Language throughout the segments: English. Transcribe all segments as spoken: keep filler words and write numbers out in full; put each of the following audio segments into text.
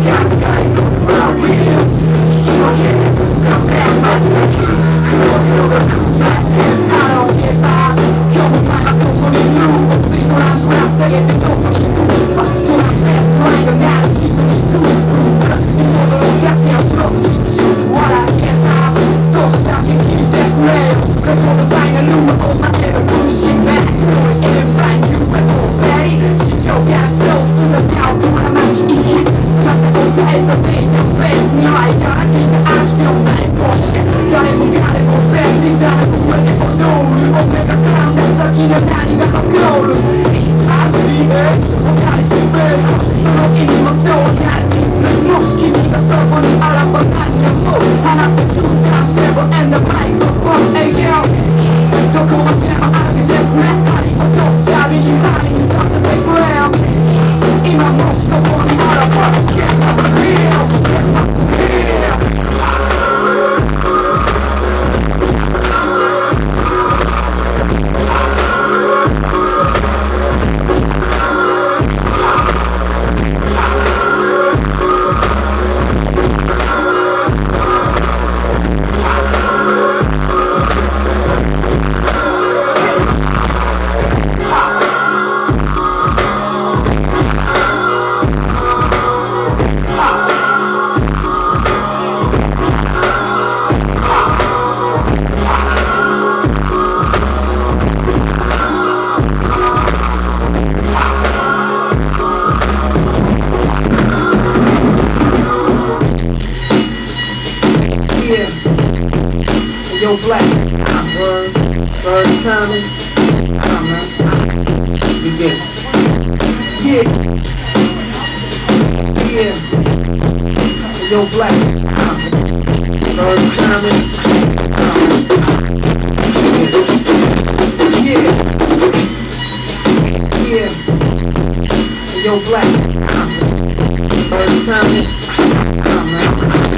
Yo, Black, word, word, timing, come man, begin. Yeah, yeah, yo, Black, word, timing, yeah, yeah, yo, Black, word, timing, come man.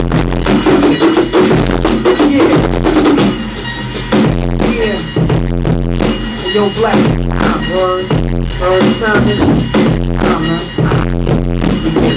Yo, Black, word, word, timing, come man, begin.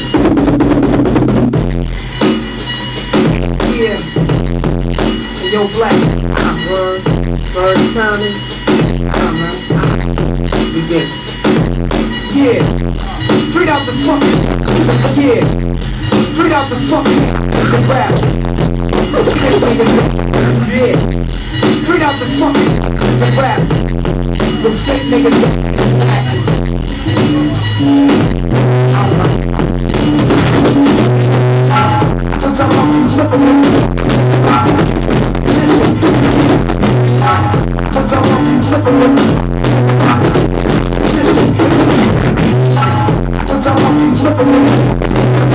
Yeah, yo, Black, word, word, timing, come man, begin. Yeah, straight out the fucking, yeah, straight out the fucking, it's a rap. Yeah, straight out the fucking, it's a rap. The fake niggas. Cause I'm up flipping with listen. Cause I'm up flipping with listen. Cause I'm up flipping with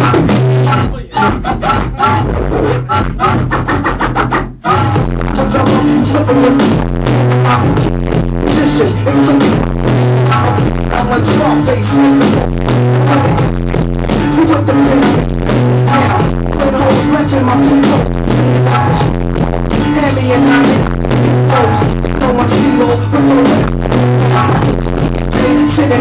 Cause I'm up flipping with I'm like Scarface sniffing. See what the pin now, little holes left in my pinhole. Hand me a nine foes, throw my steel with sitting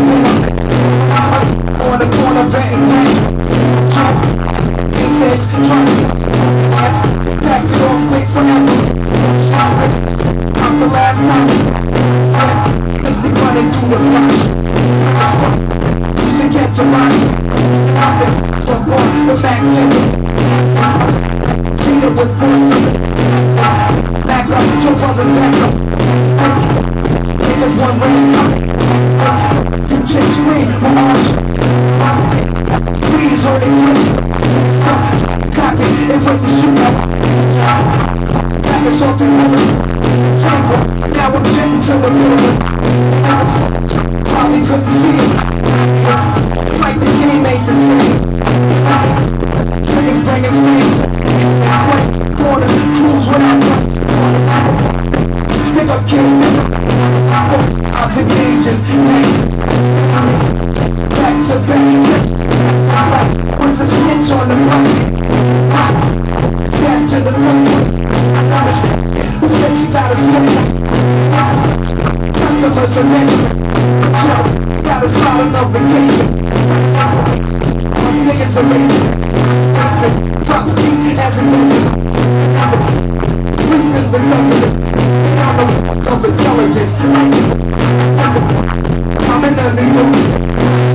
on the corner betting rats. Ace heads, trying to pass it off quick forever. Not the last time. Let's be running through the blocks. You should catch a body. So far, the back table. Treat it with voice. Back up, your brothers back up. Niggas one red. Few chicks scream, my arms. Please hold it quick. Stop clapping and wait to shoot up. Back is all through bullets. Now I'm getting to the building. Probably couldn't see it. It's like the game ain't the same. Niggas bringing flames. Quick corners, cruise without guns. Stick up kids. Odds and gauges. Back to back. Where's the snitch on the block? Gas to the block. Who said she got a smoke? Customers are measuring. Got us out on no vacation. All these niggas are racing. my feet as it does in my sleep is the cousin of intelligence. I'm in a New York State.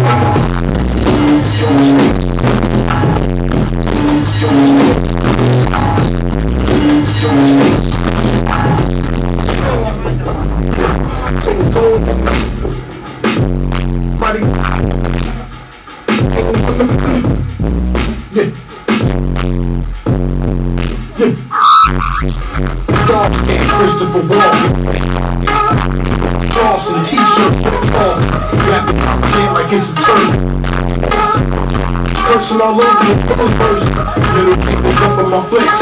Christopher Walken, Dawson t-shirt off, wrapping my hand like it's a turtle. Cursing all over the version, middle fingers up on my flicks.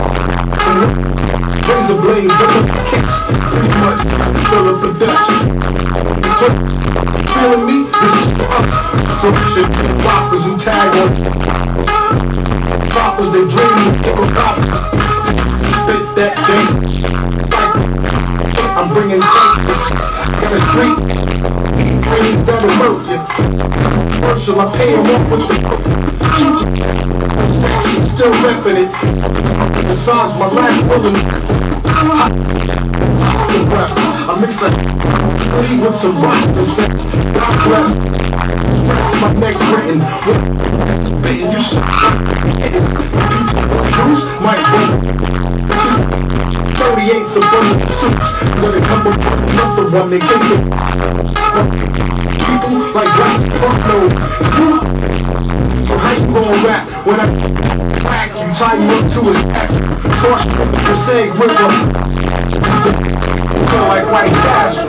Razor blades up on my kicks, pretty much Philip a Dutch. Feeling me? This is for us. Some shit, rockers who tag on poppers, they dream of little coppers. Spit that gangster. I'm bringing takers, got a street, brains that'll murk you. Commercial, I pay him off with the shoot you. Section, still repping it. Besides my last bullet, hostile breath. I mix a hoodie with some roster sex. God bless. Stress my neck written. Spitting, you should get it. Bruce might go. thirty-eight's a bundle of suits. Gonna come up with another one in case they people like Bryce Portno. So how you gon' rap when I whack you, tie you up to a stack, toss you in the Passaic River, feel like White Castle.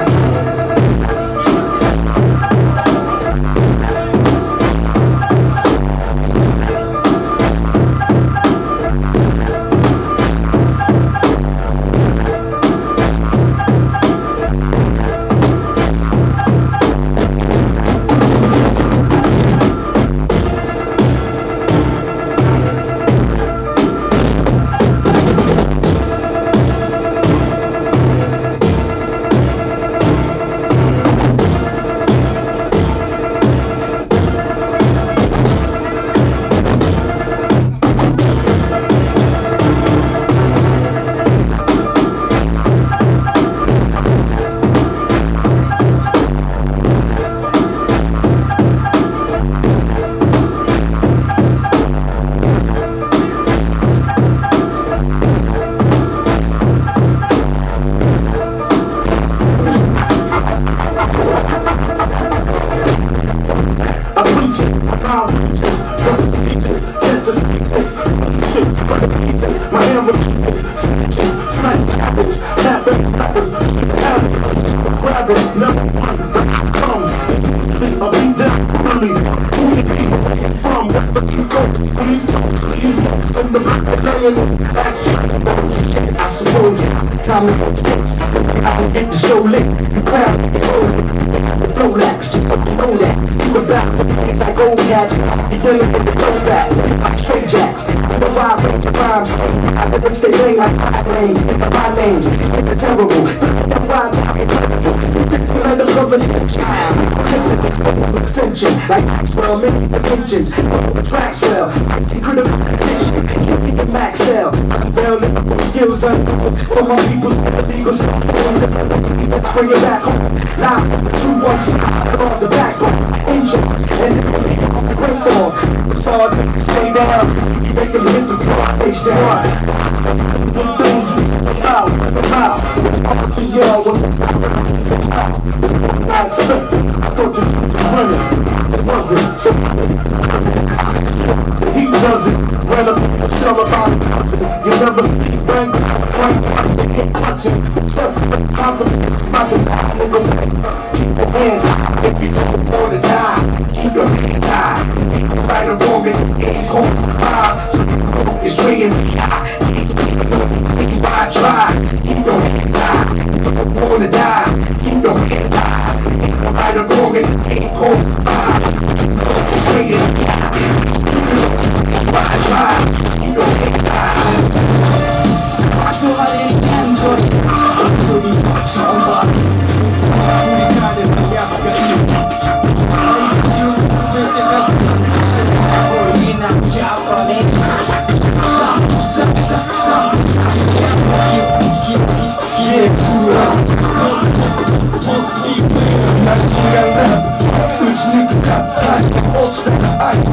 I suppose it's time to go sketch. I'll get the show lit. You crowd, you flow lax, just know that. You can back for things like old cats. You dealing with the toe back, like straight jacks. The wild range of rhymes, I never stay late like my names. My names, it's terrible. The rhymes are incredible. It's like the cover of the child. Listen, it's for ascension, like Maxwell, many attentions. The track swell, critical condition. Give me the max cell. Unveil the skills unknown for my people's illegal songs. Let's bring it back home. Now, two, one, five, off the backbone. Angel, and it's gonna be on the great form. It's all niggas stay down. You make them hit the floor, face down. For those who out, out, up to y'all when I expected. I thought you was running. It wasn't. So he doesn't run up a shell about it. You never see Frank, Frank, Frank, clutching. Just contemplate, about the nigga. Keep your hands high if you don't want to die. Keep your hands high. Right or wrong, it ain't going to survive. So you know it's trading me high. Why try? Keep your hands high. You don't want to die. Keep your hands high. Right or wrong, it ain't going to survive. So you know it's trading me high. Why try? Keep your hands high. I feel like they can't enjoy it. I'm really much on body. I'm really kind of the Africa. I'm really in that job on it.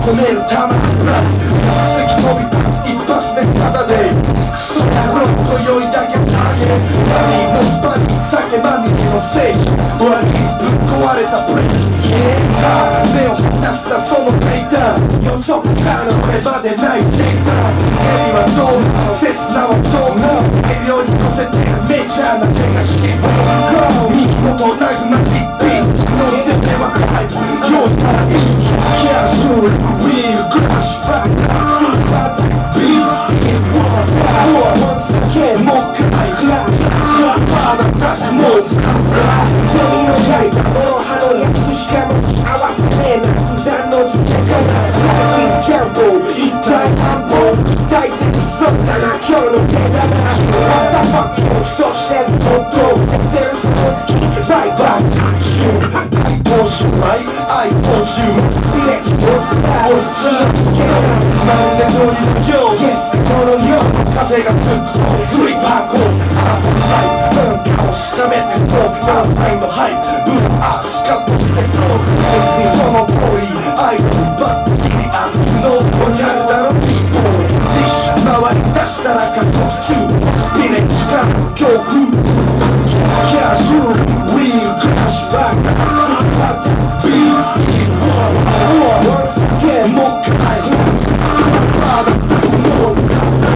込めるたまらない次飛び立つ一発目サダデークソ野郎今宵だけ下げマニーのスパニー酒まみれのステージ終わりぶっ壊れたブレーキ目を離すなそのデータ予測から俺までないデータヘリはどうなセスナはどうな大量に乗せてるメジャーな手がし右ももなぐまリッピーズ乗ってては怖い用意からいいキャシュールウィールクラッシュバックスーパービースティーワンワンワンスゲーもう一回クラッシュバーダックモーズ手の刃の刃のやつしかも合わせねえな普段の付け方ライフイズキャンボー一体何本大敵そうだな今日の手だなまたファッキーそして本当出るその好きバイバイタッチュー愛報酬愛愛報酬履歴をスタイルしつけろまるで鳥のよう Yes このよう風が吹くフリッパーコーンアップライト文化をしかめてストープ関西のハイプブラーシカとしてトークその通りアイドルバッチリアスのわかるだろピーポーディッシュ回り出したら加速中スピレッチからの強風キャシューウィールクラッシュバックスーパービースティーワンワンワンスゲーもう一回まだもう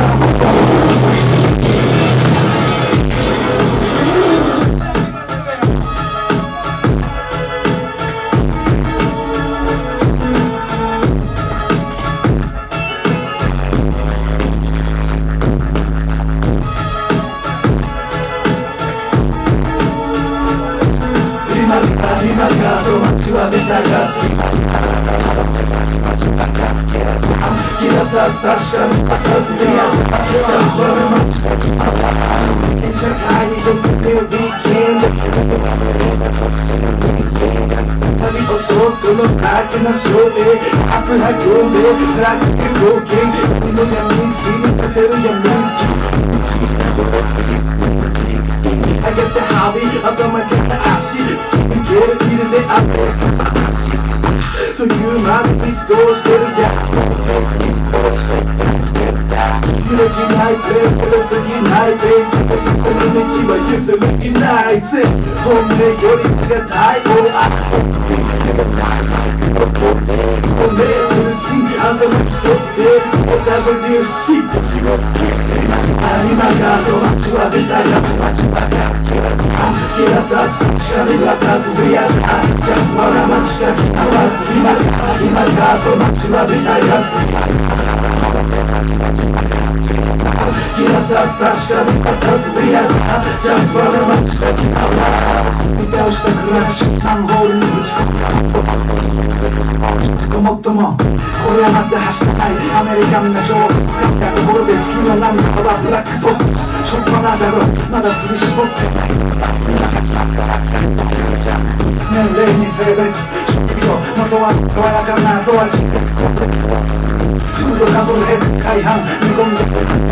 今がと街は出たが好きキラサス確かに片付けやすかジャストの街社会に突入ウィーケンド旅を通すこのバカな照明アップ運んでブラックで貢献君の闇好きにさせる闇好き上げてハビー頭から足スキンゲルビルで汗か足というまでミスゴーしてるやつ揺るぎないプレープレすぎないベースのシステム道は譲るいないぜ本音より手が太鼓あ本命するし頭一つで ダブリューシー 今がと街は出たやつ街はガスキラスキラサス近に渡すリアスジャスワラ街が来合わす今が今がと街は出たやつキラサス確かに渡すリアスジャスワラ街が来合わす歌をしたクラッシュマンホールにぶち込むごもっともこれはまた走らないアメリカンな情報使ったところで次のナンバーはブラックボックスしょっぱなだろまだ振り絞ってない今始まったばっかりの来るじゃん年齢に性別職業元は爽やかな後味フードかぶるヘッド大半煮込んで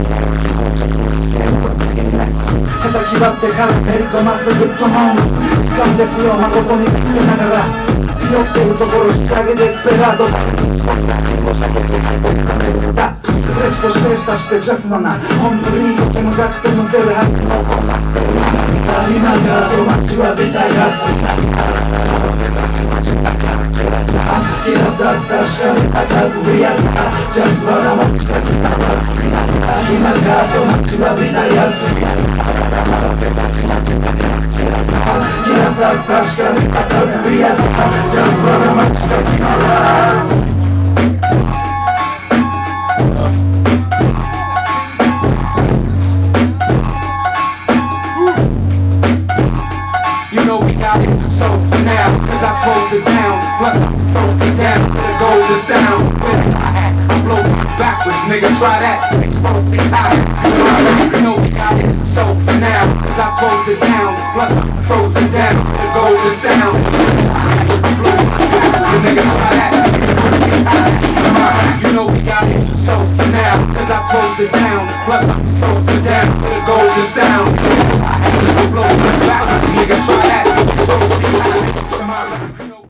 叩き割ってからめり込ますグッドモン時間ですよ誠にかけながらピヨってるところ日陰デスペラードだレフトシェスタしてジャスマナ本当にとてもなくてもゼロハッピー今がと街は出たやつキラサス確かに赤ずるやつジャスマナ街が来た今がと街は出たやつキラサス確かに赤ずるやつジャスマナ街が来たSo for now, cause I close it down, plus I close it down with a golden sound. With a hi-hat, I blow backwards, nigga, try that, expose these hi-hats. You know we got it, so for now, cause I close it down, plus I close it down with a golden sound. I blow backwards, nigga, try that, expose these hi-hats. You know we got it, so for now, cause I close it down, plus I close it down with a golden sound.